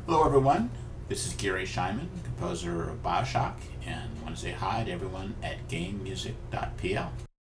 Hello everyone, this is Garry Schyman, composer of BioShock, and I want to say hi to everyone at gamemusic.pl.